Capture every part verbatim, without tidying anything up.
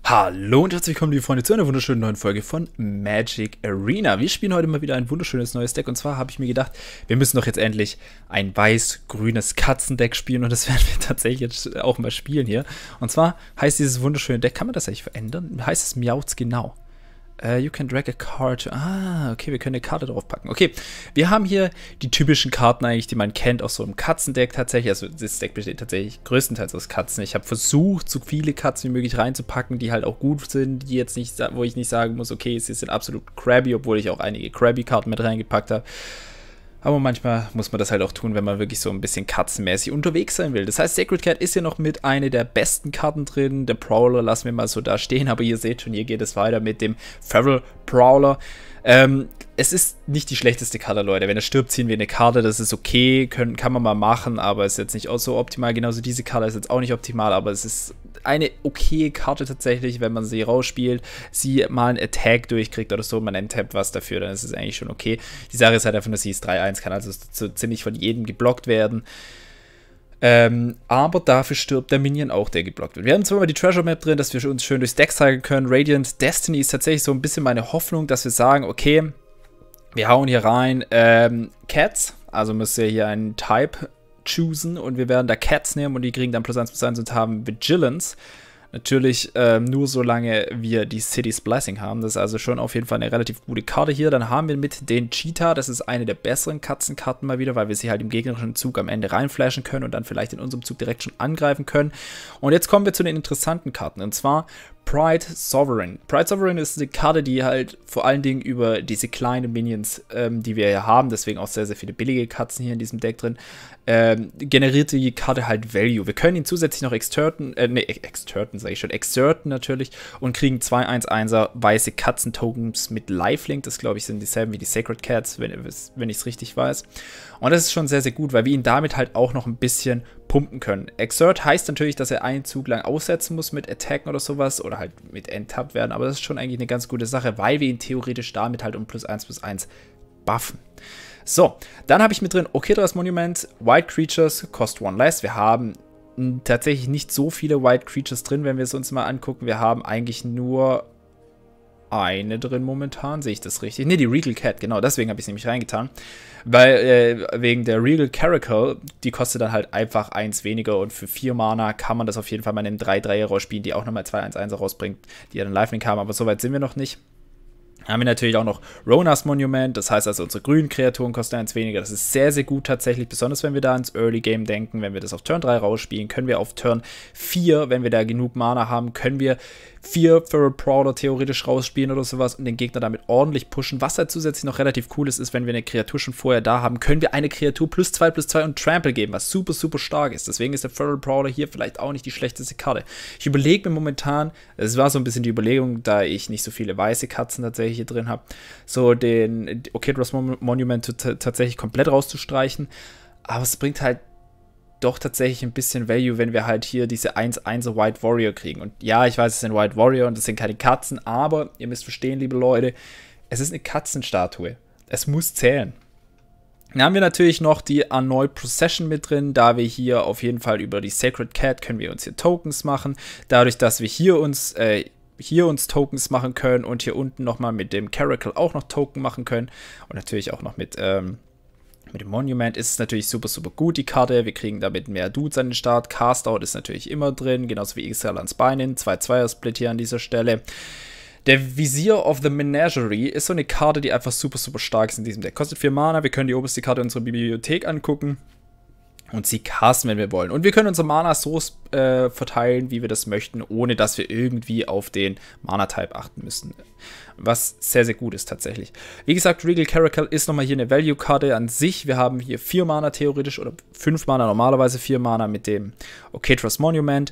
Hallo und herzlich willkommen, liebe Freunde, zu einer wunderschönen neuen Folge von Magic Arena. Wir spielen heute mal wieder ein wunderschönes neues Deck und zwar habe ich mir gedacht, wir müssen doch jetzt endlich ein weiß-grünes Katzendeck spielen und das werden wir tatsächlich jetzt auch mal spielen hier. Und zwar heißt dieses wunderschöne Deck, kann man das eigentlich verändern? Heißt es Miauts genau? Uh, you can drag a card. Ah, okay, wir können eine Karte drauf packen. Okay, wir haben hier die typischen Karten eigentlich, die man kennt aus so einem Katzendeck tatsächlich. Also das Deck besteht tatsächlich größtenteils aus Katzen. Ich habe versucht, so viele Katzen wie möglich reinzupacken, die halt auch gut sind, die jetzt nicht, wo ich nicht sagen muss, okay, sie sind absolut crabby, obwohl ich auch einige crabby-Karten mit reingepackt habe. Aber manchmal muss man das halt auch tun, wenn man wirklich so ein bisschen katzenmäßig unterwegs sein will. Das heißt, Sacred Cat ist ja noch mit einer der besten Karten drin. Der Prowler lassen wir mal so da stehen. Aber ihr seht schon, hier geht es weiter mit dem Feral Prowler. Ähm, es ist nicht die schlechteste Karte, Leute. Wenn er stirbt, ziehen wir eine Karte. Das ist okay, können, kann man mal machen. Aber ist jetzt nicht auch so optimal. Genauso diese Karte ist jetzt auch nicht optimal. Aber es ist eine okaye Karte tatsächlich, wenn man sie rausspielt, sie mal einen Attack durchkriegt oder so, man enttappt was dafür, dann ist es eigentlich schon okay. Die Sache ist halt einfach, dass sie ist drei eins, kann also so ziemlich von jedem geblockt werden. Ähm, aber dafür stirbt der Minion auch, der geblockt wird. Wir haben zwar mal die Treasure Map drin, dass wir uns schön durchs Deck zeigen können. Radiant Destiny ist tatsächlich so ein bisschen meine Hoffnung, dass wir sagen, okay, wir hauen hier rein ähm, Cats, also müsst ihr hier einen Type choosen und wir werden da Cats nehmen und die kriegen dann plus eins plus eins und haben Vigilance. Natürlich ähm, nur solange wir die City's Blessing haben. Das ist also schon auf jeden Fall eine relativ gute Karte hier. Dann haben wir mit den Cheetah, das ist eine der besseren Katzenkarten mal wieder, weil wir sie halt im gegnerischen Zug am Ende reinflashen können und dann vielleicht in unserem Zug direkt schon angreifen können. Und jetzt kommen wir zu den interessanten Karten und zwar Pride Sovereign. Pride Sovereign ist eine Karte, die halt vor allen Dingen über diese kleinen Minions, ähm, die wir hier haben, deswegen auch sehr, sehr viele billige Katzen hier in diesem Deck drin, ähm, generiert die Karte halt Value. Wir können ihn zusätzlich noch exterten, äh, ne, exterten sage ich schon, exerten natürlich und kriegen zwei eins einser weiße Katzen-Tokens mit Lifelink. Das, glaube ich, sind dieselben wie die Sacred Cats, wenn, wenn ich es richtig weiß. Und das ist schon sehr, sehr gut, weil wir ihn damit halt auch noch ein bisschen pumpen können. Exert heißt natürlich, dass er einen Zug lang aussetzen muss mit Attacken oder sowas oder halt mit enttappt werden, aber das ist schon eigentlich eine ganz gute Sache, weil wir ihn theoretisch damit halt um plus eins plus eins buffen. So, dann habe ich mit drin Okedras Monument, Wild Creatures, Cost One Less. Wir haben tatsächlich nicht so viele Wild Creatures drin, wenn wir es uns mal angucken. Wir haben eigentlich nur eine drin momentan, sehe ich das richtig? Ne, die Regal Cat, genau, deswegen habe ich es nämlich reingetan. Weil, äh, wegen der Regal Caracal, die kostet dann halt einfach eins weniger und für vier Mana kann man das auf jeden Fall mal in einem drei drei rausspielen, die auch nochmal zwei eins eins rausbringt, die ja dann Lifelink haben, aber so weit sind wir noch nicht. Haben wir natürlich auch noch Ronas Monument, das heißt also unsere grünen Kreaturen kosten eins weniger. Das ist sehr, sehr gut tatsächlich, besonders wenn wir da ins Early Game denken. Wenn wir das auf Turn drei rausspielen, können wir auf Turn vier, wenn wir da genug Mana haben, können wir vier Feral Prowler theoretisch rausspielen oder sowas und den Gegner damit ordentlich pushen. Was halt zusätzlich noch relativ cool ist, ist, wenn wir eine Kreatur schon vorher da haben, können wir eine Kreatur plus zwei plus zwei und Trample geben, was super, super stark ist. Deswegen ist der Feral Prowler hier vielleicht auch nicht die schlechteste Karte. Ich überlege mir momentan, es war so ein bisschen die Überlegung, da ich nicht so viele weiße Katzen tatsächlich hier drin habe, so den Okedras Monument tatsächlich komplett rauszustreichen. Aber es bringt halt doch tatsächlich ein bisschen Value, wenn wir halt hier diese eins einser White Warrior kriegen. Und ja, ich weiß, es sind White Warrior und das sind keine Katzen, aber ihr müsst verstehen, liebe Leute, es ist eine Katzenstatue. Es muss zählen. Dann haben wir natürlich noch die Annoy Procession mit drin, da wir hier auf jeden Fall über die Sacred Cat können wir uns hier Tokens machen. Dadurch, dass wir hier uns äh, hier uns Tokens machen können und hier unten nochmal mit dem Caracal auch noch Token machen können und natürlich auch noch mit ähm, Mit dem Monument ist es natürlich super, super gut, die Karte. Wir kriegen damit mehr Dudes an den Start. Cast-Out ist natürlich immer drin, genauso wie Ixalan's Beinin. zwei zwei Split hier an dieser Stelle. Der Vizier of the Menagerie ist so eine Karte, die einfach super, super stark ist in diesem Deck. Kostet vier Mana, wir können die oberste Karte unserer Bibliothek angucken und sie casten, wenn wir wollen. Und wir können unsere Mana so äh, verteilen, wie wir das möchten, ohne dass wir irgendwie auf den Mana-Type achten müssen. Was sehr, sehr gut ist tatsächlich. Wie gesagt, Regal Caracal ist nochmal hier eine Value-Karte an sich. Wir haben hier vier Mana theoretisch oder fünf Mana, normalerweise vier Mana mit dem Okedras Monument.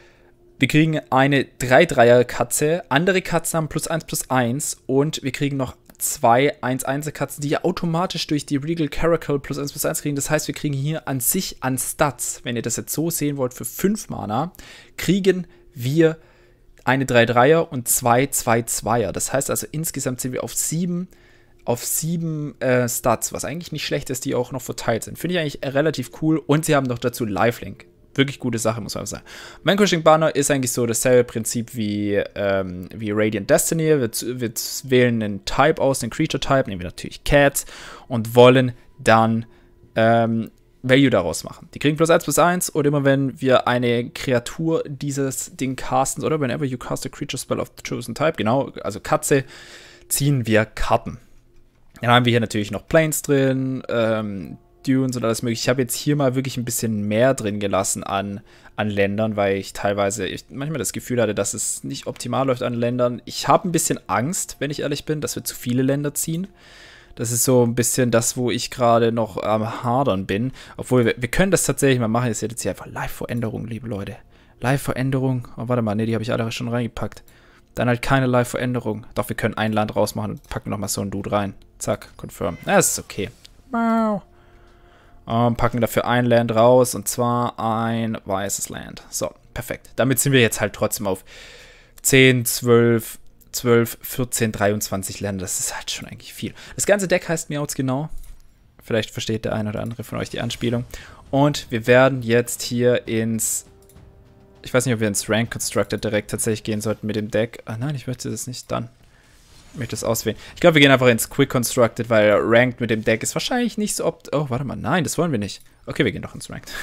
Wir kriegen eine drei drei Katze, andere Katzen haben plus eins plus eins und wir kriegen noch zwei eins eins Katzen, die ja automatisch durch die Regal Caracal plus eins plus eins kriegen. Das heißt, wir kriegen hier an sich an Stats, wenn ihr das jetzt so sehen wollt, für fünf Mana, kriegen wir eine drei dreier und zwei zwei zweier. Das heißt also, insgesamt sind wir auf sieben auf sieben äh, Stats, was eigentlich nicht schlecht ist, die auch noch verteilt sind. Finde ich eigentlich relativ cool. Und sie haben noch dazu Lifelink. Wirklich gute Sache, muss man sagen. Vanquishing Banner ist eigentlich so dasselbe Prinzip wie, ähm, wie Radiant Destiny. Wir, wir wählen einen Type aus, einen Creature-Type, nehmen wir natürlich Cats und wollen dann ähm, Value daraus machen. Die kriegen plus eins plus eins und immer wenn wir eine Kreatur dieses Ding casten, oder whenever you cast a creature spell of the chosen type, genau, also Katze, ziehen wir Karten. Dann haben wir hier natürlich noch Planes drin, ähm, Dunes und alles mögliche. Ich habe jetzt hier mal wirklich ein bisschen mehr drin gelassen an, an Ländern, weil ich teilweise ich manchmal das Gefühl hatte, dass es nicht optimal läuft an Ländern. Ich habe ein bisschen Angst, wenn ich ehrlich bin, dass wir zu viele Länder ziehen. Das ist so ein bisschen das, wo ich gerade noch am Hadern bin. Obwohl, wir, wir können das tatsächlich mal machen. Jetzt jetzt hier einfach Live-Veränderung, liebe Leute. Live-Veränderung. Oh, warte mal, ne, die habe ich alle schon reingepackt. Dann halt keine Live-Veränderung. Doch, wir können ein Land rausmachen und packen nochmal so einen Dude rein. Zack, confirm. Das ist okay. Wow. Und packen dafür ein Land raus, und zwar ein weißes Land. So, perfekt. Damit sind wir jetzt halt trotzdem auf zehn, zwölf, zwölf, vierzehn, dreiundzwanzig Länder. Das ist halt schon eigentlich viel. Das ganze Deck heißt Meowth genau. Vielleicht versteht der eine oder andere von euch die Anspielung. Und wir werden jetzt hier ins... Ich weiß nicht, ob wir ins Rank Constructed direkt tatsächlich gehen sollten mit dem Deck. Ah nein, ich möchte das nicht dann. Ich möchte das auswählen. Ich glaube, wir gehen einfach ins Quick Constructed, weil Ranked mit dem Deck ist wahrscheinlich nicht so opt... Oh, warte mal. Nein, das wollen wir nicht. Okay, wir gehen doch ins Ranked.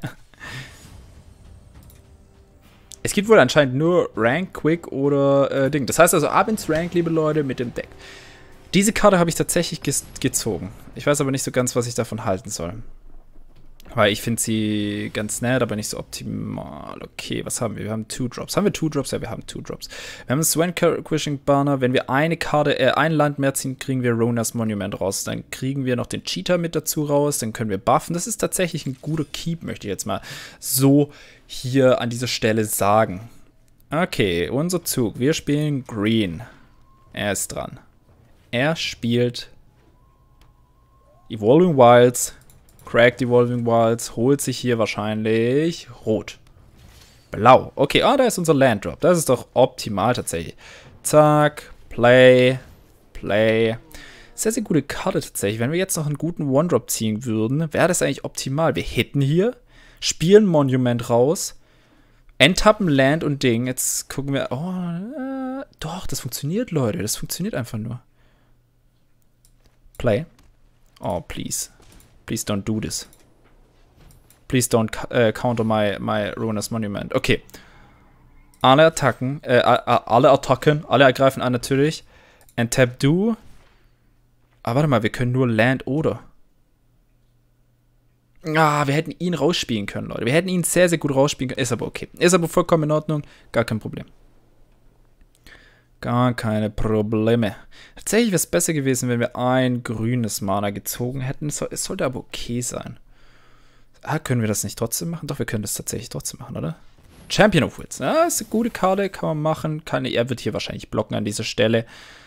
Es gibt wohl anscheinend nur Rank, Quick oder äh, Ding. Das heißt also ab ins Rank, liebe Leute, mit dem Deck. Diese Karte habe ich tatsächlich ge gezogen. Ich weiß aber nicht so ganz, was ich davon halten soll. Weil ich finde sie ganz nett, aber nicht so optimal. Okay, was haben wir? Wir haben Two Drops. Haben wir Two Drops? Ja, wir haben Two Drops. Wir haben Vanquishing Banner. Wenn wir eine Karte, äh, ein Land mehr ziehen, kriegen wir Rona's Monument raus. Dann kriegen wir noch den Cheater mit dazu raus. Dann können wir buffen. Das ist tatsächlich ein guter Keep, möchte ich jetzt mal so hier an dieser Stelle sagen. Okay, unser Zug. Wir spielen Green. Er ist dran. Er spielt Evolving Wilds. Cracked Evolving Wilds, holt sich hier wahrscheinlich Rot. Blau. Okay, ah, da ist unser Land Drop. Das ist doch optimal tatsächlich. Zack, Play, Play. Sehr, sehr gute Karte tatsächlich. Wenn wir jetzt noch einen guten One-Drop ziehen würden, wäre das eigentlich optimal. Wir hitten hier, spielen Monument raus, enttappen Land und Ding. Jetzt gucken wir. Oh, äh, doch, das funktioniert, Leute. Das funktioniert einfach nur. Play. Oh, please. Please don't do this. Please don't uh, counter my, my Rona's Monument. Okay. Alle Attacken, äh, alle Attacken, alle ergreifen an natürlich. And tap do. Aber warte mal, wir können nur Land oder. Ah, wir hätten ihn rausspielen können, Leute. Wir hätten ihn sehr, sehr gut rausspielen können. Ist aber okay. Ist aber vollkommen in Ordnung. Gar kein Problem. Gar keine Probleme. Tatsächlich wäre es besser gewesen, wenn wir ein grünes Mana gezogen hätten. Es sollte aber okay sein. Ah, können wir das nicht trotzdem machen? Doch, wir können das tatsächlich trotzdem machen, oder? Champion of Wits. Ja, ist eine gute Karte, kann man machen. Keine, er wird hier wahrscheinlich blocken an dieser Stelle.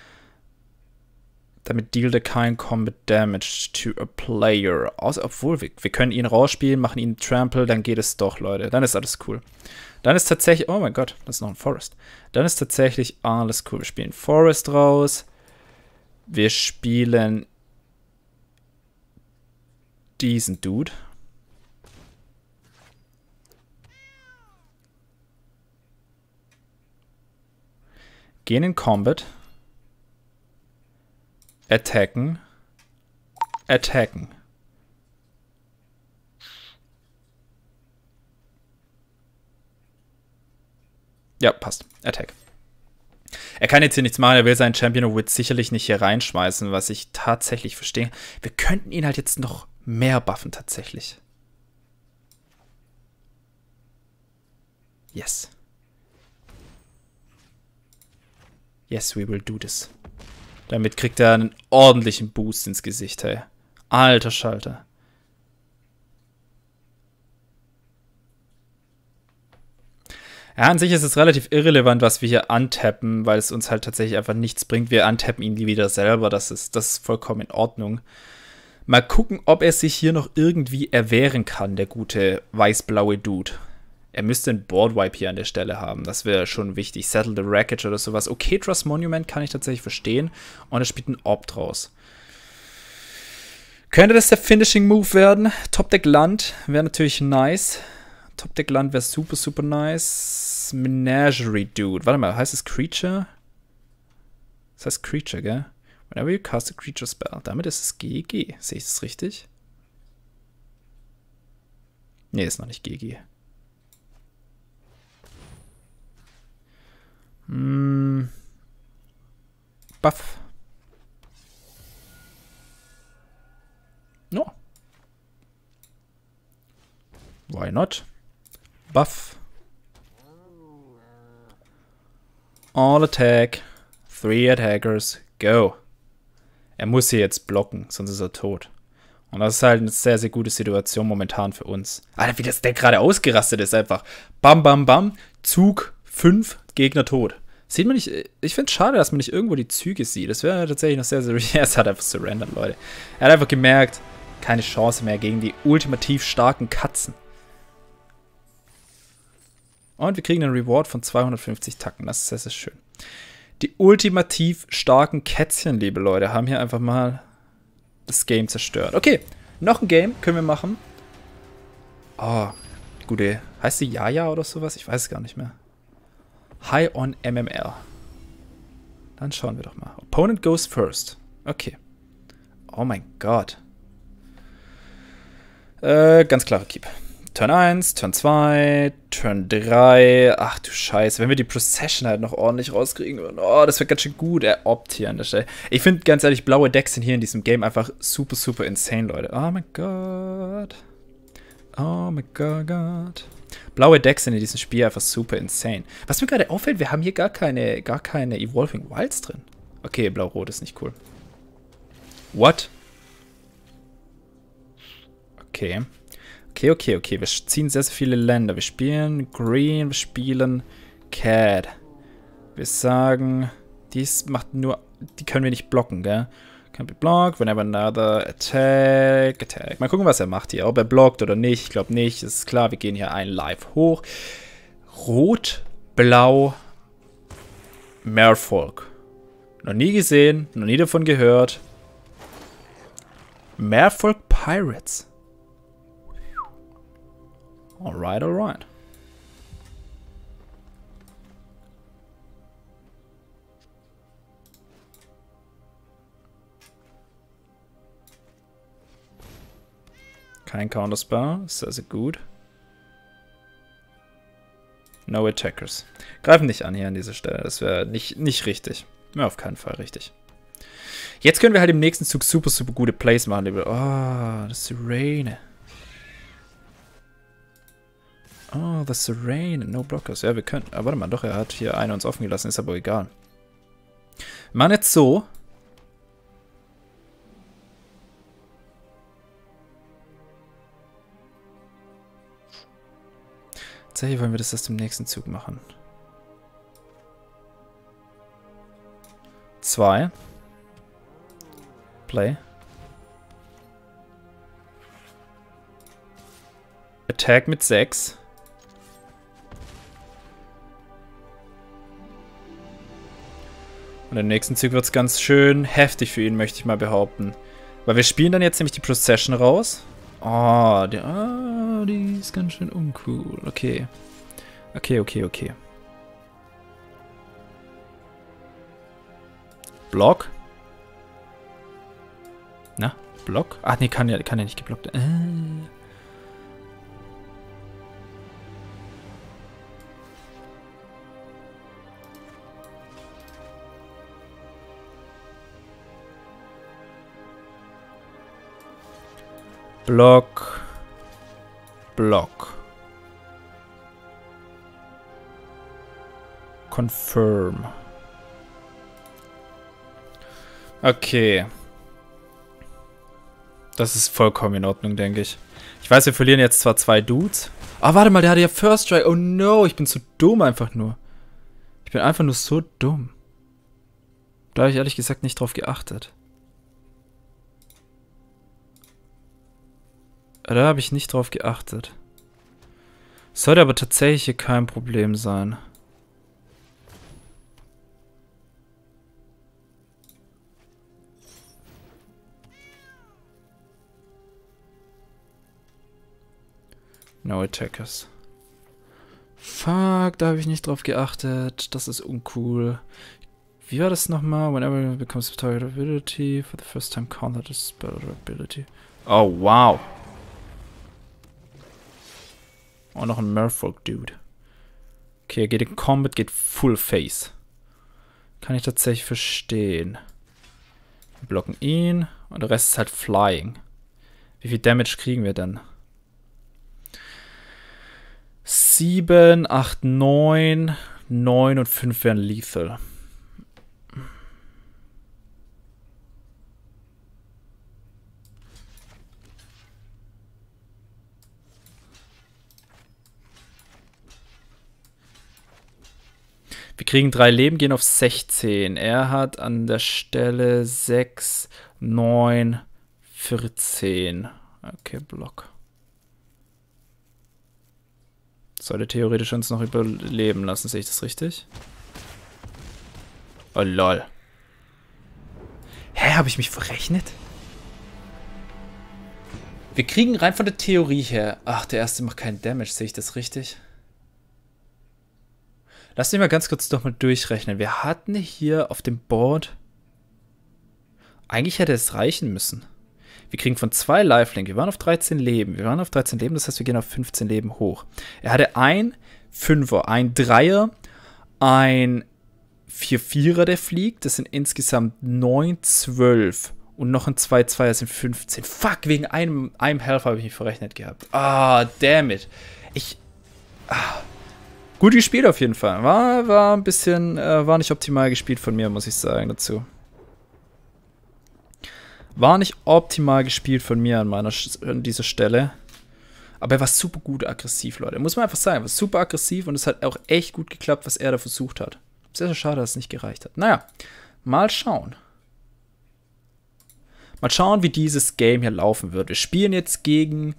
Damit dealt er kein Combat Damage to a player. Außer, obwohl, wir, wir können ihn rausspielen, machen ihn Trample, dann geht es doch, Leute. Dann ist alles cool. Dann ist tatsächlich, oh mein Gott, das ist noch ein Forest. Dann ist tatsächlich alles cool. Wir spielen Forest raus. Wir spielen diesen Dude. Gehen in Combat. Attacken. Attacken. Ja, passt. Attack. Er kann jetzt hier nichts machen, er will seinen Champion of Wits sicherlich nicht hier reinschmeißen, was ich tatsächlich verstehe. Wir könnten ihn halt jetzt noch mehr buffen, tatsächlich. Yes. Yes, we will do this. Damit kriegt er einen ordentlichen Boost ins Gesicht, hey. Alter Schalter. Ja, an sich ist es relativ irrelevant, was wir hier antappen, weil es uns halt tatsächlich einfach nichts bringt. Wir antappen ihn wieder selber, das ist, das ist vollkommen in Ordnung. Mal gucken, ob er sich hier noch irgendwie erwehren kann, der gute weiß-blaue Dude. Er müsste einen Boardwipe hier an der Stelle haben, das wäre schon wichtig. Settle the Wreckage oder sowas. Okay, Trust Monument kann ich tatsächlich verstehen. Und er spielt einen Opt raus. Könnte das der Finishing Move werden? Top Deck Land wäre natürlich nice. Top-Deck-Land wäre super, super nice. Menagerie Dude. Warte mal, heißt es Creature? Das heißt Creature, gell? Whenever you cast a Creature Spell. Damit ist es G G. Sehe ich das richtig? Nee, ist noch nicht G G. Hm. Buff. No. Why not? Buff. All attack. Three attackers. Go. Er muss hier jetzt blocken, sonst ist er tot. Und das ist halt eine sehr, sehr gute Situation momentan für uns. Alter, wie das Deck gerade ausgerastet ist einfach. Bam, bam, bam. Zug fünf, Gegner tot. Sieht man nicht, ich finde es schade, dass man nicht irgendwo die Züge sieht. Das wäre tatsächlich noch sehr, sehr... Er hat einfach surrendert, Leute. Er hat einfach gemerkt, keine Chance mehr gegen die ultimativ starken Katzen. Und wir kriegen einen Reward von zweihundertfünfzig Tacken. Das ist sehr, sehr schön. Die ultimativ starken Kätzchen, liebe Leute, haben hier einfach mal das Game zerstört. Okay, noch ein Game können wir machen. Oh, gute... Heißt sie Jaja oder sowas? Ich weiß es gar nicht mehr. High on M M L. Dann schauen wir doch mal. Opponent goes first. Okay. Oh mein Gott. Äh, ganz klare Keep. Turn eins, Turn zwei, Turn drei. Ach du Scheiße. Wenn wir die Procession halt noch ordentlich rauskriegen würden. Oh, das wäre ganz schön gut. Er oppt hier an der Stelle. Ich finde ganz ehrlich, blaue Decks sind hier in diesem Game einfach super, super insane, Leute. Oh mein Gott. Oh mein Gott, Gott. Blaue Decks sind in diesem Spiel einfach super insane. Was mir gerade auffällt, wir haben hier gar keine, gar keine Evolving Wilds drin. Okay, blau-rot ist nicht cool. What? Okay. Okay, okay, okay. Wir ziehen sehr, sehr viele Länder. Wir spielen Green, wir spielen Cat. Wir sagen, dies macht nur, die können wir nicht blocken, gell? Can be blocked whenever another attack, attack. Mal gucken, was er macht hier. Ob er blockt oder nicht. Ich glaube nicht. Das ist klar, wir gehen hier ein live hoch. Rot, Blau, Merfolk. Noch nie gesehen, noch nie davon gehört. Merfolk Pirates. Alright, alright. Kein Counterspell, sehr, sehr gut. No Attackers. Greifen nicht an hier an dieser Stelle, das wäre nicht, nicht richtig. Ja, auf keinen Fall richtig. Jetzt können wir halt im nächsten Zug super, super gute Plays machen. Oh, das Serene. Oh, das Serene. No Blockers. Ja, wir können. Aber warte mal, doch, er hat hier eine uns offen gelassen, ist aber egal. Wir machen jetzt so. Tatsächlich wollen wir das erst im nächsten Zug machen. Zwei. Play. Attack mit sechs. Und im nächsten Zug wird es ganz schön heftig für ihn, möchte ich mal behaupten. Weil wir spielen dann jetzt nämlich die Procession raus. Oh, die, oh, die ist ganz schön uncool. Okay. Okay, okay, okay. Block. Na, Block? Ach nee, kann ja, kann ja nicht geblockt werden. Äh. Block. Block. Confirm. Okay. Das ist vollkommen in Ordnung, denke ich. Ich weiß, wir verlieren jetzt zwar zwei Dudes. Ah, warte mal, der hatte ja First Strike. Oh no, ich bin zu dumm einfach nur. Ich bin einfach nur so dumm. Da habe ich ehrlich gesagt nicht drauf geachtet. Da habe ich nicht drauf geachtet. Sollte aber tatsächlich hier kein Problem sein. No Attackers. Fuck, da habe ich nicht drauf geachtet. Das ist uncool. Wie war das nochmal? Whenever it becomes a target ability, for the first time counter the spell ability. Oh, wow. Oh, noch ein Merfolk-Dude. Okay, er geht in Combat, geht Full Face. Kann ich tatsächlich verstehen. Wir blocken ihn und der Rest ist halt Flying. Wie viel Damage kriegen wir denn? sieben, acht, neun, neun und fünf wären Lethal. Wir kriegen drei Leben, gehen auf sechzehn. Er hat an der Stelle sechs, neun, vierzehn. Okay, Block. Sollte theoretisch uns noch überleben lassen, sehe ich das richtig? Oh, lol. Hä, habe ich mich verrechnet? Wir kriegen rein von der Theorie her... Ach, der erste macht keinen Damage, sehe ich das richtig? Lass mich mal ganz kurz doch mal durchrechnen. Wir hatten hier auf dem Board... Eigentlich hätte es reichen müssen. Wir kriegen von zwei Lifelink. Wir waren auf dreizehn Leben. Wir waren auf dreizehn Leben, das heißt, wir gehen auf fünfzehn Leben hoch. Er hatte ein Fünfer, ein Dreier, ein vier Vierer, der fliegt. Das sind insgesamt neun, zwölf. Und noch ein zwei Zweier sind fünfzehn. Fuck, wegen einem, einem Health habe ich mich verrechnet gehabt. Ah, damn it. Ich... Ah. Gut gespielt auf jeden Fall. War, war ein bisschen... Äh, war nicht optimal gespielt von mir, muss ich sagen, dazu. War nicht optimal gespielt von mir an, meiner, an dieser Stelle. Aber er war super gut aggressiv, Leute. Muss man einfach sagen. Er war super aggressiv und es hat auch echt gut geklappt, was er da versucht hat. Sehr, sehr schade, dass es nicht gereicht hat. Naja, mal schauen. Mal schauen, wie dieses Game hier laufen wird. Wir spielen jetzt gegen...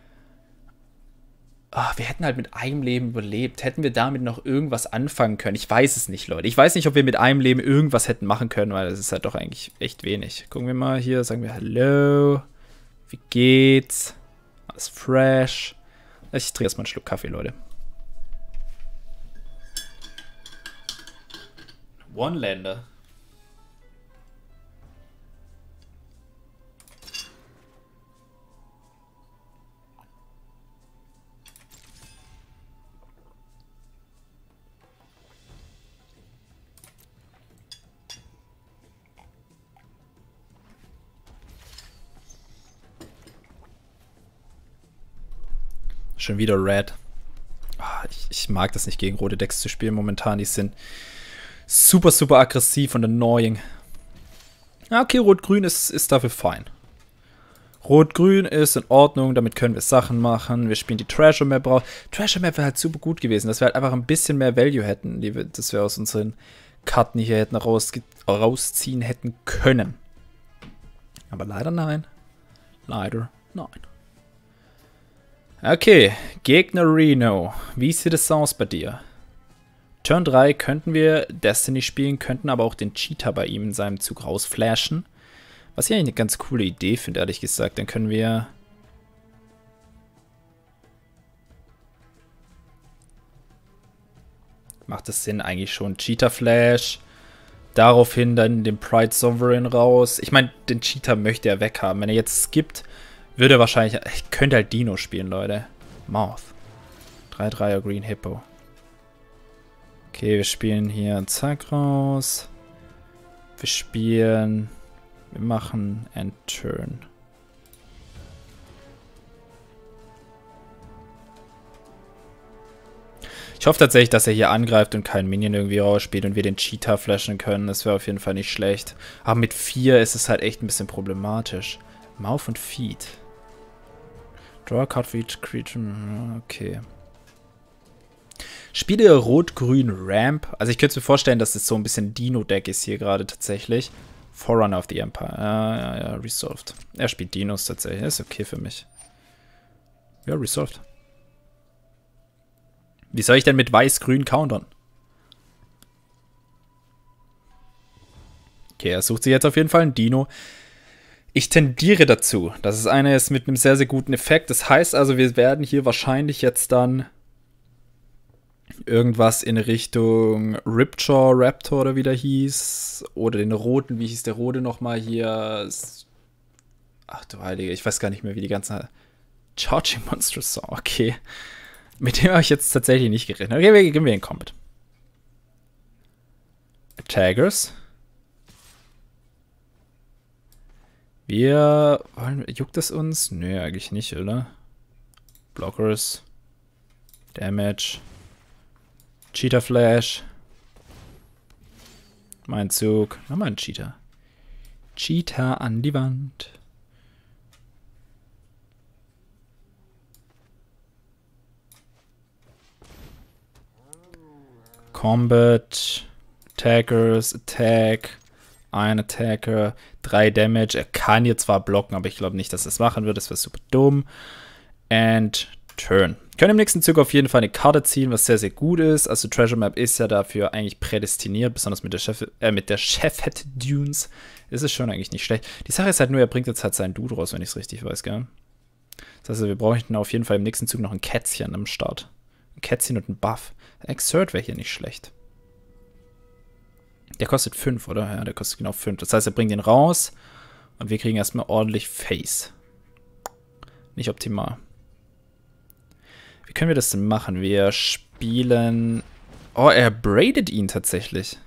Oh, wir hätten halt mit einem Leben überlebt. Hätten wir damit noch irgendwas anfangen können? Ich weiß es nicht, Leute. Ich weiß nicht, ob wir mit einem Leben irgendwas hätten machen können, weil das ist halt doch eigentlich echt wenig. Gucken wir mal hier, sagen wir Hallo. Wie geht's? Alles fresh. Ich trinke erstmal einen Schluck Kaffee, Leute. One-Lander. Schon wieder Red. Oh, ich, ich mag das nicht, gegen rote Decks zu spielen momentan. Die sind super, super aggressiv und annoying. Ja, okay, Rot-Grün ist, ist dafür fein. Rot-Grün ist in Ordnung, damit können wir Sachen machen. Wir spielen die Treasure Map raus. Treasure Map wäre halt super gut gewesen, dass wir halt einfach ein bisschen mehr Value hätten, die wir, dass wir aus unseren Karten hier hätten raus, rausziehen hätten können. Aber leider nein. Leider nein. Okay, Gegner Reno. Wie sieht es aus bei dir? Turn drei könnten wir Destiny spielen, könnten aber auch den Cheetah bei ihm in seinem Zug rausflashen. Was ich eigentlich eine ganz coole Idee finde, ehrlich gesagt. Dann können wir... Macht das Sinn eigentlich schon? Cheetah Flash. Daraufhin dann den Pride Sovereign raus. Ich meine, den Cheetah möchte er weghaben. Wenn er jetzt skippt... Würde er wahrscheinlich... Ich könnte halt Dino spielen, Leute. Mouth. drei Dreier Green Hippo. Okay, wir spielen hier einen Zack raus. Wir spielen... Wir machen End Turn. Ich hoffe tatsächlich, dass er hier angreift und keinen Minion irgendwie rausspielt und wir den Cheetah flashen können. Das wäre auf jeden Fall nicht schlecht. Aber mit vier ist es halt echt ein bisschen problematisch. Mouth und Feed. Draw a card for each creature. Okay. Spiele Rot-Grün Ramp. Also ich könnte mir vorstellen, dass es so ein bisschen Dino-Deck ist hier gerade tatsächlich. Forerunner of the Empire. Ja, ja, ja, resolved. Er spielt Dinos tatsächlich. Ist okay für mich. Ja, resolved. Wie soll ich denn mit Weiß-Grün countern? Okay, er sucht sich jetzt auf jeden Fall einen Dino. Ich tendiere dazu, dass es eine ist mit einem sehr, sehr guten Effekt. Das heißt also, wir werden hier wahrscheinlich jetzt dann Irgendwas in Richtung Ripjaw Raptor oder wie der hieß. Oder den roten, wie hieß der rote nochmal hier? Ach du Heilige, ich weiß gar nicht mehr, wie die ganzen... Charging Monstrous Saw, okay. Mit dem habe ich jetzt tatsächlich nicht gerechnet. Okay, wir gehen wir in Combat. Attackers. Wir wollen... Juckt es uns? Nö, eigentlich nicht, oder? Blockers. Damage. Cheetah Flash. Mein Zug. Nochmal ein Cheetah. Cheetah an die Wand. Combat. Attackers. Attack. Ein Attacker. Drei Damage. Er kann hier zwar blocken, aber ich glaube nicht, dass er es machen wird. Das wäre super dumm. And Turn. Können im nächsten Zug auf jeden Fall eine Karte ziehen, was sehr, sehr gut ist. Also Treasure Map ist ja dafür eigentlich prädestiniert, besonders mit der Chef, äh, mit der Chefhead Dunes ist es schon eigentlich nicht schlecht. Die Sache ist halt nur, er bringt jetzt halt seinen Dude raus, wenn ich es richtig weiß, gell? Das heißt, wir brauchen auf jeden Fall im nächsten Zug noch ein Kätzchen am Start. Ein Kätzchen und ein Buff. Exert wäre hier nicht schlecht. Der kostet fünf, oder? Ja, der kostet genau fünf. Das heißt, er bringt ihn raus und wir kriegen erstmal ordentlich Face. Nicht optimal. Wie können wir das denn machen? Wir spielen... Oh, er braidet ihn tatsächlich.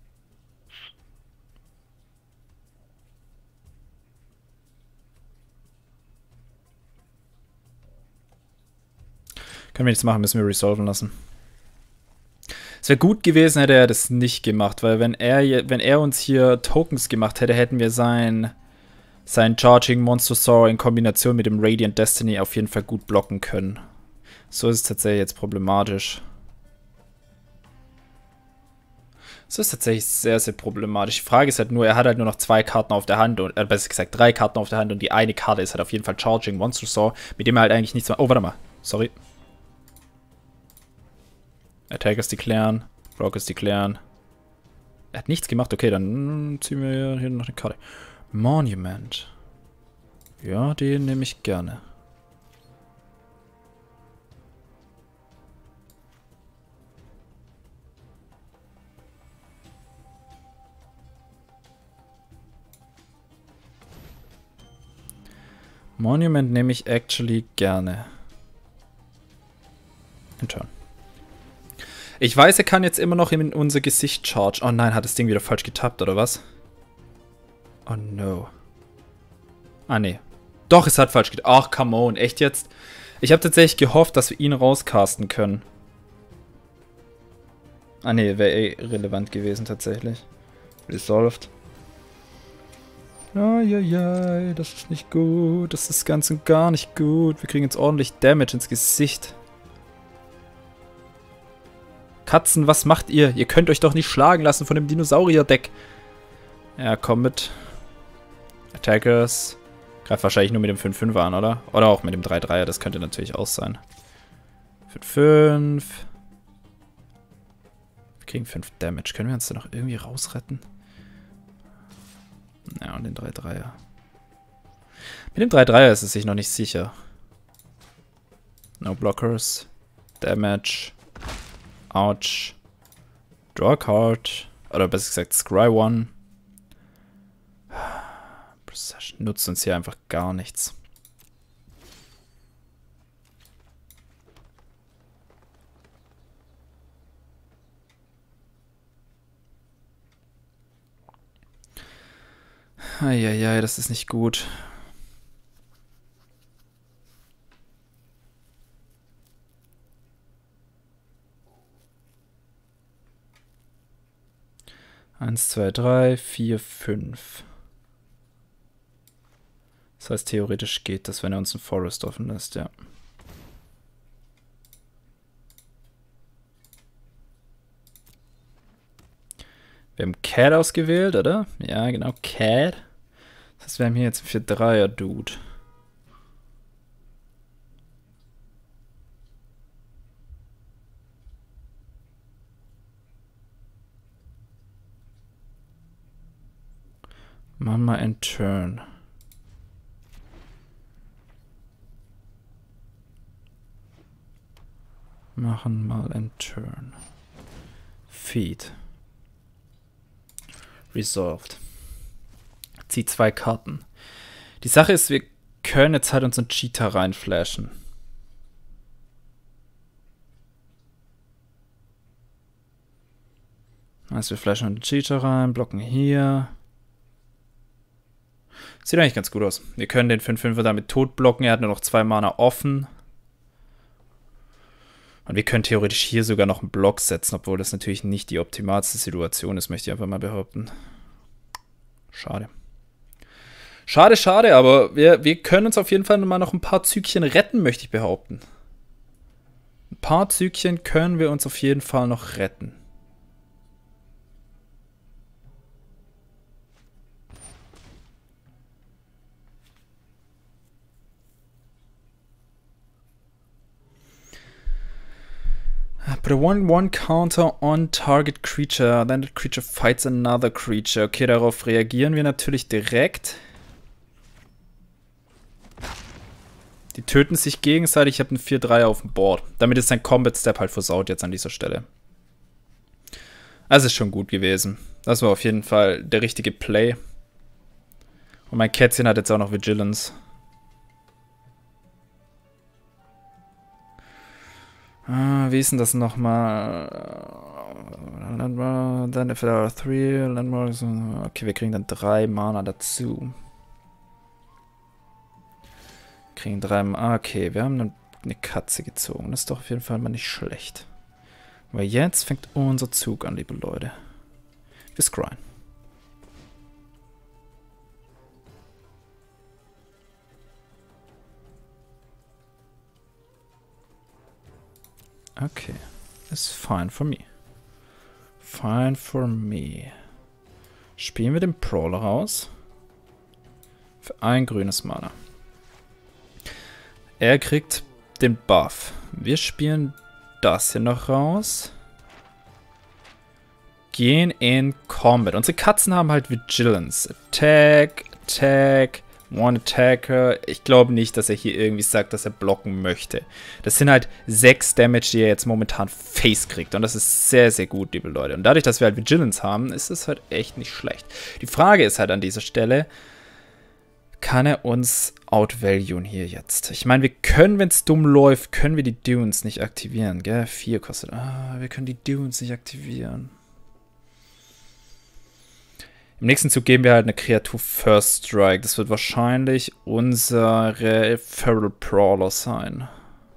Können wir nichts machen, müssen wir resolven lassen. Es wäre gut gewesen, hätte er das nicht gemacht, weil wenn er, wenn er uns hier Tokens gemacht hätte, hätten wir sein, sein Charging Monstersaur in Kombination mit dem Radiant Destiny auf jeden Fall gut blocken können. So ist es tatsächlich jetzt problematisch. So ist es tatsächlich sehr, sehr problematisch. Die Frage ist halt nur, er hat halt nur noch zwei Karten auf der Hand, und, äh, besser gesagt drei Karten auf der Hand und die eine Karte ist halt auf jeden Fall Charging Monstersaur, mit dem er halt eigentlich nichts mehr... Oh, warte mal. Sorry. Attackers deklären. Brokers deklären. Er hat nichts gemacht. Okay, dann ziehen wir hier noch eine Karte. Monument. Ja, den nehme ich gerne. Monument nehme ich actually gerne. In Turn. Ich weiß, er kann jetzt immer noch in unser Gesicht charge. Oh nein, hat das Ding wieder falsch getappt, oder was? Oh no. Ah, nee. Doch, es hat falsch getappt. Ach, come on. Echt jetzt? Ich habe tatsächlich gehofft, dass wir ihn rauscasten können. Ah, nee, wäre eh relevant gewesen, tatsächlich. Resolved. Eieiei, das ist nicht gut. Das ist ganz und gar nicht gut. Wir kriegen jetzt ordentlich Damage ins Gesicht. Katzen, was macht ihr? Ihr könnt euch doch nicht schlagen lassen von dem Dinosaurier-Deck. Ja, komm mit. Attackers. Greift wahrscheinlich nur mit dem fünf fünfer an, oder? Oder auch mit dem drei dreier, das könnte natürlich auch sein. fünf fünf. Wir kriegen fünf Damage. Können wir uns da noch irgendwie rausretten? Ja, und den drei dreier. Mit dem drei dreier ist es sich noch nicht sicher. No Blockers. Damage. Ouch. Draw a card. Oder besser gesagt, Scry one. Procession nutzt uns hier einfach gar nichts. Eieiei, das ist nicht gut. Eins, zwei, drei, vier, fünf. Das heißt, theoretisch geht das, wenn er uns einen Forest offen lässt, ja. Wir haben Cat ausgewählt, oder? Ja, genau, Cat. Das heißt, wir haben hier jetzt einen vier dreier Dude. Machen wir einen Turn. Machen mal einen Turn. Feed. Resolved. Zieht zwei Karten. Die Sache ist, wir können jetzt halt unseren Cheetah reinflashen. Also wir flashen den Cheetah rein, blocken hier. Sieht eigentlich ganz gut aus. Wir können den fünf fünfer damit tot blocken. Er hat nur noch zwei Mana offen. Und wir können theoretisch hier sogar noch einen Block setzen, obwohl das natürlich nicht die optimalste Situation ist, möchte ich einfach mal behaupten. Schade. Schade, schade, aber wir, wir können uns auf jeden Fall mal noch ein paar Zügchen retten, möchte ich behaupten. Ein paar Zügchen können wir uns auf jeden Fall noch retten. Put a one one counter on target creature, then the creature fights another creature. Okay, darauf reagieren wir natürlich direkt. Die töten sich gegenseitig. Ich habe einen vier drei auf dem Board. Damit ist sein Combat Step halt versaut jetzt an dieser Stelle. Also ist schon gut gewesen. Das war auf jeden Fall der richtige Play. Und mein Kätzchen hat jetzt auch noch Vigilance. Ah, wie ist denn das nochmal? Dann if there are three landmarks. Okay, wir kriegen dann drei Mana dazu. Kriegen drei Mana. Okay, wir haben eine Katze gezogen. Das ist doch auf jeden Fall mal nicht schlecht. Weil jetzt fängt unser Zug an, liebe Leute. Wir scryen. Okay, ist fine for me. Fine for me. Spielen wir den Brawler raus. Für ein grünes Mana. Er kriegt den Buff. Wir spielen das hier noch raus. Gehen in Combat. Unsere Katzen haben halt Vigilance. Attack, Attack. One Attacker. Ich glaube nicht, dass er hier irgendwie sagt, dass er blocken möchte. Das sind halt sechs Damage, die er jetzt momentan Face kriegt. Und das ist sehr, sehr gut, liebe Leute. Und dadurch, dass wir halt Vigilance haben, ist es halt echt nicht schlecht. Die Frage ist halt an dieser Stelle, kann er uns outvaluen hier jetzt? Ich meine, wir können, wenn es dumm läuft, können wir die Dunes nicht aktivieren, gell? vier kostet. Ah, wir können die Dunes nicht aktivieren. Im nächsten Zug geben wir halt eine Kreatur First Strike. Das wird wahrscheinlich unsere Feral Brawler sein.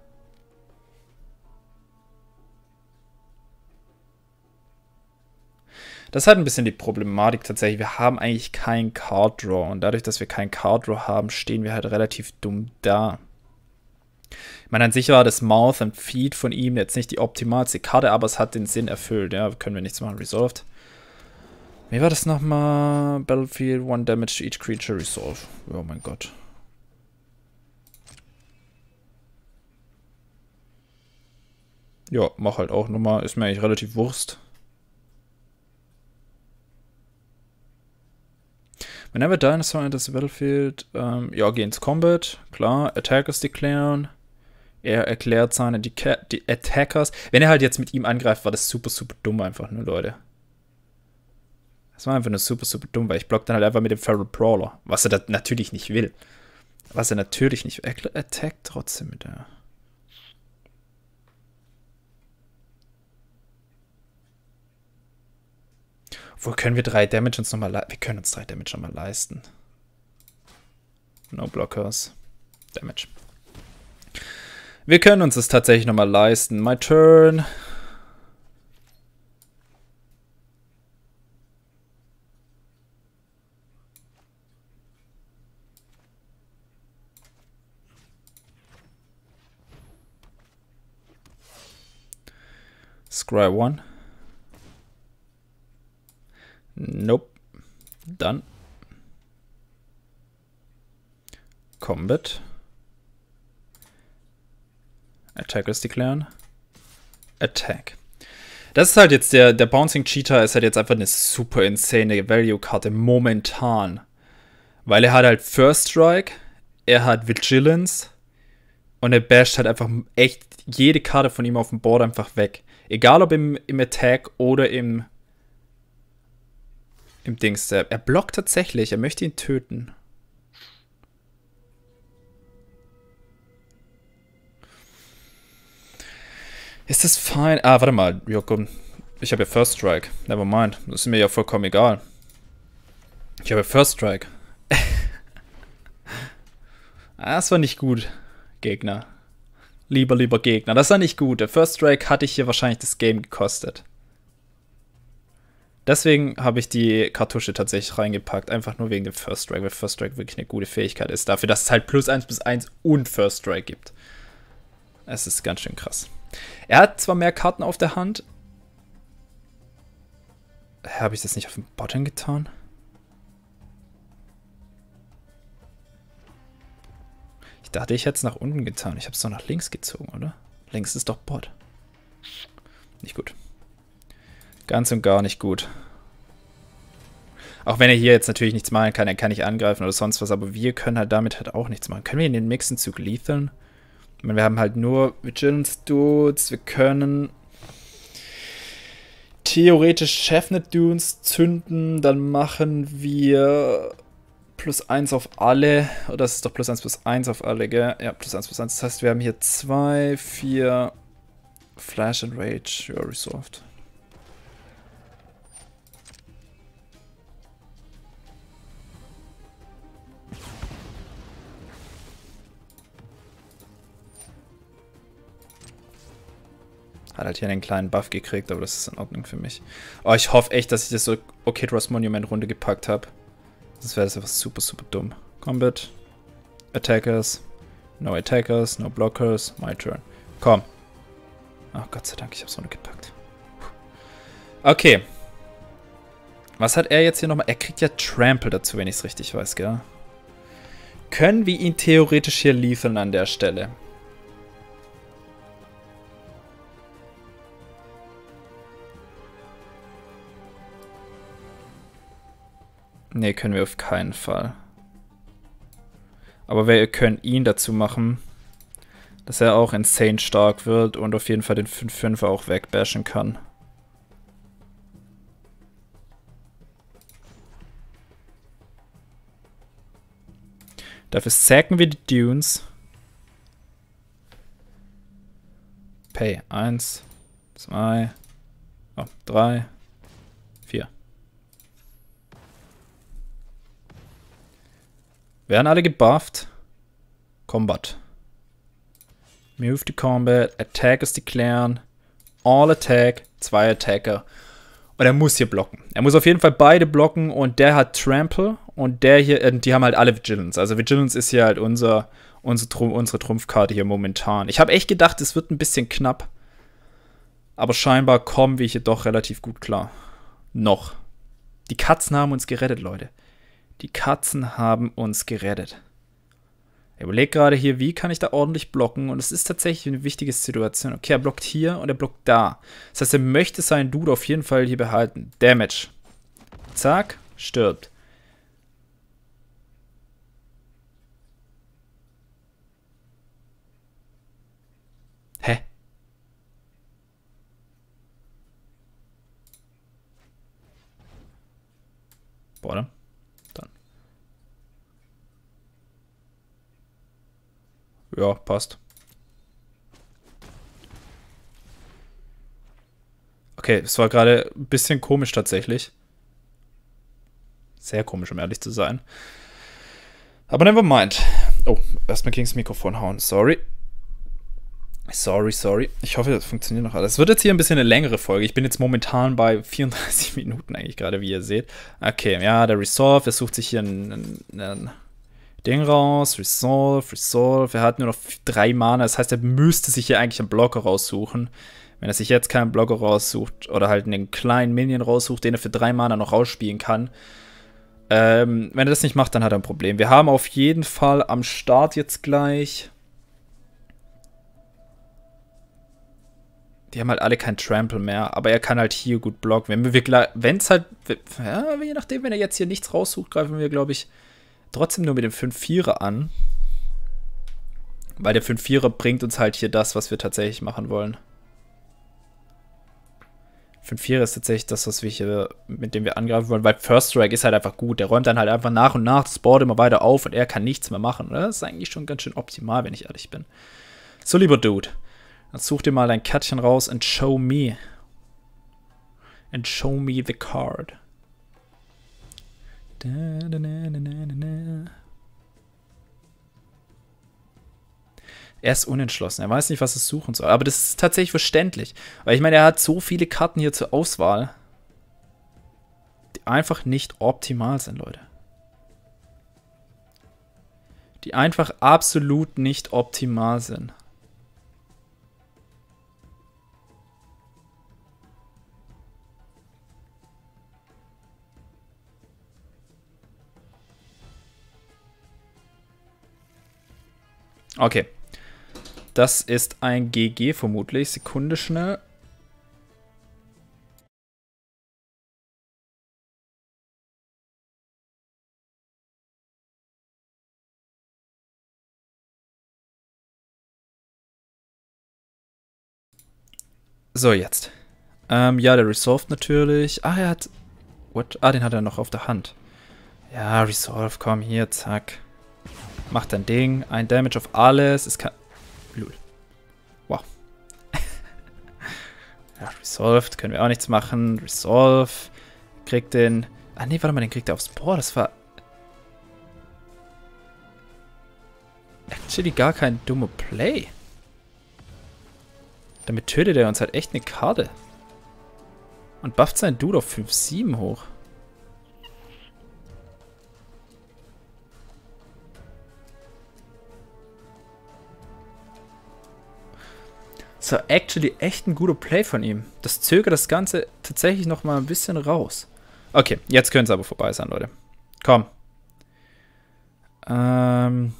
Das ist halt ein bisschen die Problematik tatsächlich. Wir haben eigentlich keinen Card Draw. Und dadurch, dass wir keinen Card Draw haben, stehen wir halt relativ dumm da. Ich meine, an sich war das Mouth and Feed von ihm jetzt nicht die optimalste Karte, aber es hat den Sinn erfüllt. Ja, können wir nichts machen. Resolved. Wie war das nochmal? Battlefield, one damage to each creature, resolve. Oh mein Gott. Ja, mach halt auch nochmal. Ist mir eigentlich relativ Wurst. Whenever Dinosaur enters the battlefield, ähm, ja, geh ins Combat. Klar, Attackers declaren. Er erklärt seine die, die Attackers. Wenn er halt jetzt mit ihm angreift, war das super, super dumm einfach, ne, Leute. Das war einfach nur super, super dumm, weil ich block dann halt einfach mit dem Feral Brawler. Was er da natürlich nicht will. Was er natürlich nicht will. Er attackt trotzdem mit der. Wo können wir drei Damage uns nochmal leisten? Wir können uns drei Damage nochmal leisten. No Blockers. Damage. Wir können uns das tatsächlich nochmal leisten. My turn. Scry one. Nope. Dann. Combat. Attackers declaren. Attack. Das ist halt jetzt der, der Bouncing Cheetah ist halt jetzt einfach eine super insane Value-Karte momentan. Weil er hat halt First Strike, er hat Vigilance, Und er basht halt einfach echt jede Karte von ihm auf dem Board einfach weg. Egal ob im, im Attack oder im im Dings. Er blockt tatsächlich. Er möchte ihn töten. Ist das fein? Ah, warte mal. Ja, komm. Ich habe ja First Strike. Never mind. Das ist mir ja vollkommen egal. Ich habe ja First Strike. Ah, das war nicht gut, Gegner. Lieber, lieber Gegner. Das war nicht gut. Der First Strike hatte ich hier wahrscheinlich das Game gekostet. Deswegen habe ich die Kartusche tatsächlich reingepackt. Einfach nur wegen dem First Strike, weil First Strike wirklich eine gute Fähigkeit ist. Dafür, dass es halt plus eins bis eins und First Strike gibt. Es ist ganz schön krass. Er hat zwar mehr Karten auf der Hand. Habe ich das nicht auf dem Bottom getan? Ich dachte, ich hätte es nach unten getan. Ich habe es doch nach links gezogen, oder? Links ist doch Bot. Nicht gut. Ganz und gar nicht gut. Auch wenn er hier jetzt natürlich nichts machen kann, er kann nicht angreifen oder sonst was, aber wir können halt damit halt auch nichts machen. Können wir in den nächsten Zug lethaln? Ich meine, wir haben halt nur Vigilance Dudes, wir können theoretisch Chefnet Dudes zünden, dann machen wir plus eins auf alle, oder das ist doch plus eins plus eins auf alle, gell? Ja, plus eins plus eins, das heißt, wir haben hier zwei, vier Flash and Rage, ja, resolved. Hat halt hier einen kleinen Buff gekriegt, aber das ist in Ordnung für mich. Oh, ich hoffe echt, dass ich das so Okedros Monument Runde gepackt habe. Sonst wäre das einfach super, super dumm. Combat. Attackers. No Attackers, no Blockers. My turn. Komm. Ach, Gott sei Dank, ich habe es runtergepackt. Okay. Was hat er jetzt hier nochmal? Er kriegt ja Trample dazu, wenn ich es richtig weiß, gell? Können wir ihn theoretisch hier liefern an der Stelle? Ne, können wir auf keinen Fall. Aber wir können ihn dazu machen, dass er auch insane stark wird und auf jeden Fall den fünf fünfer auch wegbashen kann. Dafür sacken wir die Dunes. Pay. eins, zwei, oh, drei, vier. Werden alle gebufft. Combat. Move to Combat. Attack ist declaren. All Attack. Zwei Attacker. Und er muss hier blocken. Er muss auf jeden Fall beide blocken. Und der hat Trample. Und der hier, äh, die haben halt alle Vigilance. Also Vigilance ist hier halt unser, unsere, unsere Trumpfkarte hier momentan. Ich habe echt gedacht, es wird ein bisschen knapp. Aber scheinbar kommen wir hier doch relativ gut klar. Noch. Die Katzen haben uns gerettet, Leute. Die Katzen haben uns gerettet. Ich überlege gerade hier, wie kann ich da ordentlich blocken? Und es ist tatsächlich eine wichtige Situation. Okay, er blockt hier und er blockt da. Das heißt, er möchte seinen Dude auf jeden Fall hier behalten. Damage. Zack, stirbt. Hä? Boah, ja, passt. Okay, es war gerade ein bisschen komisch tatsächlich. Sehr komisch, um ehrlich zu sein. Aber never mind. Oh, erstmal gegen das Mikrofon hauen. Sorry. Sorry, sorry. Ich hoffe, das funktioniert noch alles. Es wird jetzt hier ein bisschen eine längere Folge. Ich bin jetzt momentan bei vierunddreißig Minuten eigentlich gerade, wie ihr seht. Okay, ja, der Resolve, er sucht sich hier einen... einen Ding raus, Resolve, Resolve. Er hat nur noch drei Mana. Das heißt, er müsste sich hier eigentlich einen Blocker raussuchen. Wenn er sich jetzt keinen Blocker raussucht oder halt einen kleinen Minion raussucht, den er für drei Mana noch rausspielen kann. Ähm, wenn er das nicht macht, dann hat er ein Problem. Wir haben auf jeden Fall am Start jetzt gleich. Die haben halt alle kein Trample mehr, aber er kann halt hier gut blocken. Wenn es halt, ja, je nachdem, wenn er jetzt hier nichts raussucht, greifen wir, glaube ich, trotzdem nur mit dem fünf vierer an. Weil der fünf Vierer bringt uns halt hier das, was wir tatsächlich machen wollen. fünf Vierer ist tatsächlich das, was wir hier, mit dem wir angreifen wollen, weil First Strike ist halt einfach gut. Der räumt dann halt einfach nach und nach das Board immer weiter auf und er kann nichts mehr machen. Das ist eigentlich schon ganz schön optimal, wenn ich ehrlich bin. So, lieber Dude, dann such dir mal dein Kärtchen raus and show me. And show me the card. Da, da, da, da, da, da. Er ist unentschlossen. Er weiß nicht, was es suchen soll. Aber das ist tatsächlich verständlich. Weil ich meine, er hat so viele Karten hier zur Auswahl, die einfach nicht optimal sind, Leute. Die einfach absolut nicht optimal sind. Okay. Das ist ein G G vermutlich. Sekunde schnell. So, jetzt. Ähm, ja, der Resolved natürlich. Ah, er hat... What? Ah, den hat er noch auf der Hand. Ja, Resolve, komm, hier, zack. Mach dein Ding. Ein Damage auf alles. Es kann... Lul. Wow. Ja, Resolved, können wir auch nichts machen. Resolve. Kriegt den... Ah, nee, warte mal, den kriegt er aufs Board. Das war... Actually gar kein dummer Play. Damit tötet er uns halt echt eine Karte. Und bufft seinen Dude auf fünf sieben hoch. Das war actually echt ein guter Play von ihm. Das zögert das Ganze tatsächlich noch mal ein bisschen raus. Okay, jetzt könnte es aber vorbei sein, Leute. Komm. Ähm...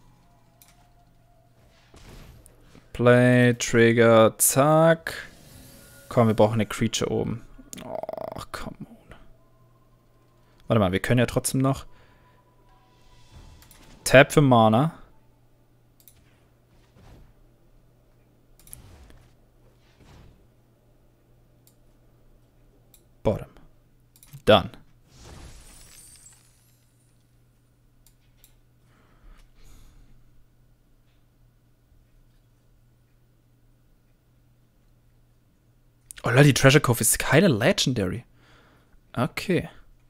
Play, Trigger, zack. Komm, wir brauchen eine Creature oben. Oh, come on. Warte mal, wir können ja trotzdem noch Tap für Mana. Bottom. Done. Oh Leute, die Treasure Cove ist keine Legendary. Okay.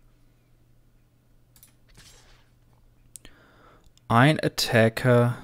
Ein Attacker.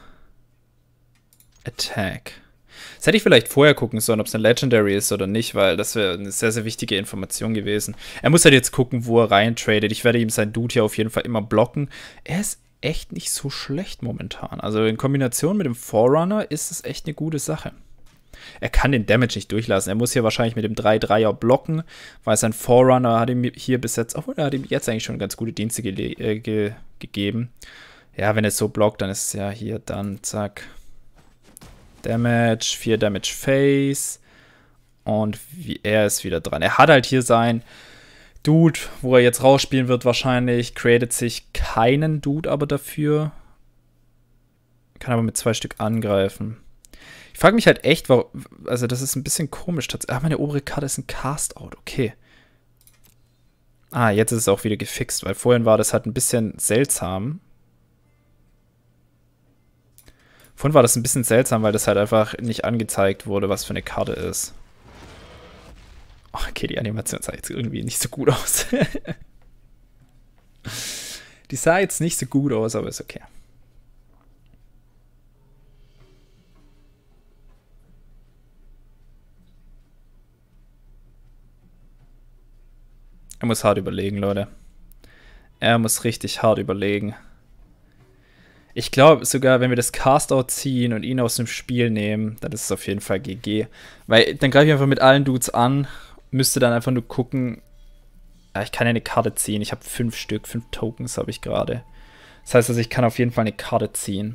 Attack. Das hätte ich vielleicht vorher gucken sollen, ob es eine Legendary ist oder nicht, weil das wäre eine sehr, sehr wichtige Information gewesen. Er muss halt jetzt gucken, wo er rein tradet. Ich werde ihm seinen Dude hier auf jeden Fall immer blocken. Er ist echt nicht so schlecht momentan. Also in Kombination mit dem Forerunner ist es echt eine gute Sache. Er kann den Damage nicht durchlassen. Er muss hier wahrscheinlich mit dem drei dreier blocken, weil sein Forerunner hat ihm hier bis jetzt, obwohl er hat ihm jetzt eigentlich schon ganz gute Dienste ge äh, ge gegeben. Ja, wenn er so blockt, dann ist es ja hier dann, zack. Damage, vier Damage Face. Und wie er ist wieder dran. Er hat halt hier sein Dude, wo er jetzt rausspielen wird wahrscheinlich. Createt sich keinen Dude aber dafür. Kann aber mit zwei Stück angreifen. Ich frage mich halt echt, warum, also das ist ein bisschen komisch. Ah, meine obere Karte ist ein Cast-Out, okay. Ah, jetzt ist es auch wieder gefixt, weil vorhin war das halt ein bisschen seltsam. Vorhin war das ein bisschen seltsam, weil das halt einfach nicht angezeigt wurde, was für eine Karte ist. Oh, okay, die Animation sah jetzt irgendwie nicht so gut aus. Die sah jetzt nicht so gut aus, aber ist okay. Er muss hart überlegen, Leute. Er muss richtig hart überlegen. Ich glaube sogar, wenn wir das Cast-Out ziehen und ihn aus dem Spiel nehmen, dann ist es auf jeden Fall G G. Weil dann greife ich einfach mit allen Dudes an, müsste dann einfach nur gucken. Ja, ich kann ja eine Karte ziehen. Ich habe fünf Stück, fünf Tokens habe ich gerade. Das heißt also, ich kann auf jeden Fall eine Karte ziehen.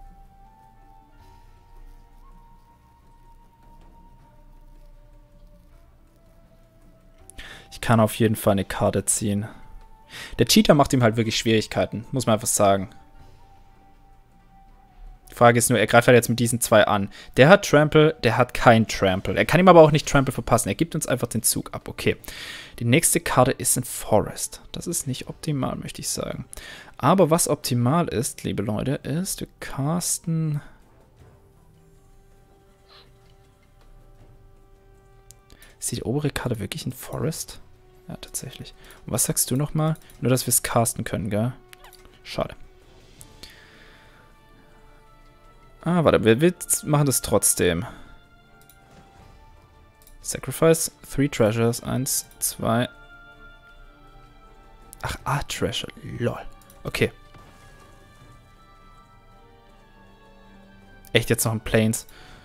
Ich kann auf jeden Fall eine Karte ziehen. Der Cheater macht ihm halt wirklich Schwierigkeiten, muss man einfach sagen. Die Frage ist nur, er greift halt jetzt mit diesen zwei an. Der hat Trample, der hat kein Trample. Er kann ihm aber auch nicht Trample verpassen. Er gibt uns einfach den Zug ab. Okay. Die nächste Karte ist ein Forest. Das ist nicht optimal, möchte ich sagen. Aber was optimal ist, liebe Leute, ist, wir casten... Ist die obere Karte wirklich ein Forest? Ja, tatsächlich. Und was sagst du nochmal? Nur, dass wir es casten können, gell? Schade. Ah, warte, wir, wir machen das trotzdem. Sacrifice, three treasures, eins, zwei. Ach, ah, Treasure, lol. Okay. Echt jetzt noch ein Plains?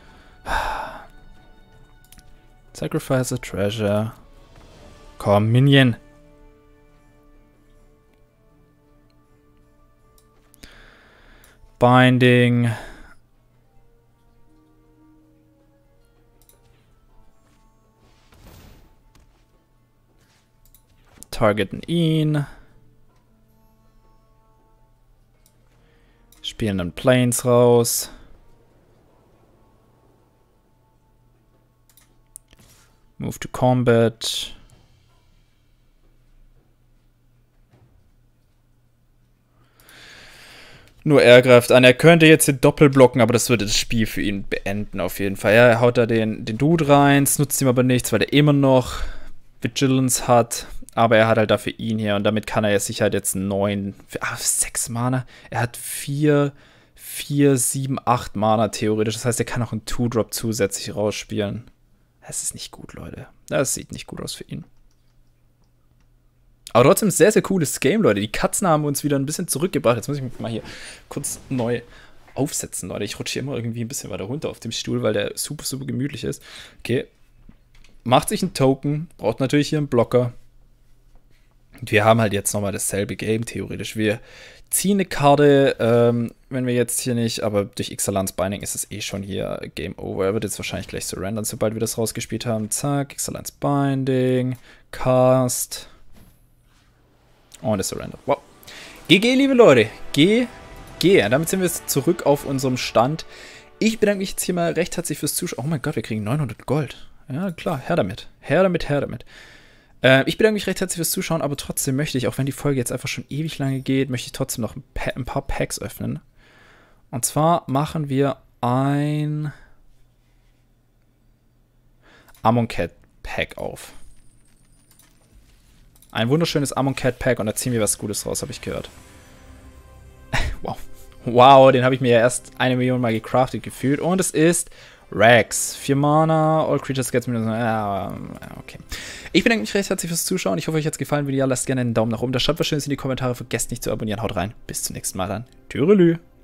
Sacrifice a treasure. Komm, Minion. Binding. Targeten ihn. Spielen dann Plains raus. Move to Combat. Nur er greift an. Er könnte jetzt den Doppelblocken, aber das würde das Spiel für ihn beenden auf jeden Fall. Ja, er haut da den, den Dude rein, es nutzt ihm aber nichts, weil er immer noch Vigilance hat. Aber er hat halt dafür ihn hier und damit kann er ja sicher halt jetzt neun, ah, sechs Mana. Er hat vier, vier, sieben, acht Mana theoretisch. Das heißt, er kann auch einen Two-Drop zusätzlich rausspielen. Das ist nicht gut, Leute. Das sieht nicht gut aus für ihn. Aber trotzdem sehr, sehr cooles Game, Leute. Die Katzen haben uns wieder ein bisschen zurückgebracht. Jetzt muss ich mich mal hier kurz neu aufsetzen, Leute. Ich rutsche hier immer irgendwie ein bisschen weiter runter auf dem Stuhl, weil der super, super gemütlich ist. Okay. Macht sich ein Token. Braucht natürlich hier einen Blocker. Und wir haben halt jetzt nochmal dasselbe Game, theoretisch. Wir ziehen eine Karte, ähm, wenn wir jetzt hier nicht, aber durch Ixalans Binding ist es eh schon hier Game Over. Er wird jetzt wahrscheinlich gleich surrendern, sobald wir das rausgespielt haben. Zack, Ixalans Binding, Cast. Und es surrender. Wow. G G, liebe Leute. G G. Damit sind wir jetzt zurück auf unserem Stand. Ich bedanke mich jetzt hier mal recht herzlich fürs Zuschauen. Oh mein Gott, wir kriegen neunhundert Gold. Ja, klar, her damit. Her damit, her damit. Ich bedanke mich recht herzlich fürs Zuschauen, aber trotzdem möchte ich, auch wenn die Folge jetzt einfach schon ewig lange geht, möchte ich trotzdem noch ein, pa ein paar Packs öffnen. Und zwar machen wir ein Amonkhet Pack auf. Ein wunderschönes Amonkhet Pack und da ziehen wir was Gutes raus, habe ich gehört. Wow. Wow, den habe ich mir ja erst eine Million Mal gecraftet gefühlt. Und es ist Rex. vier Mana, all creatures get minus. Ja, okay. Ich bedanke mich recht herzlich fürs Zuschauen. Ich hoffe, euch hat es gefallen. Wenn ja, lasst gerne einen Daumen nach oben. Da schreibt was Schönes in die Kommentare. Vergesst nicht zu abonnieren. Haut rein. Bis zum nächsten Mal dann. Tschüss.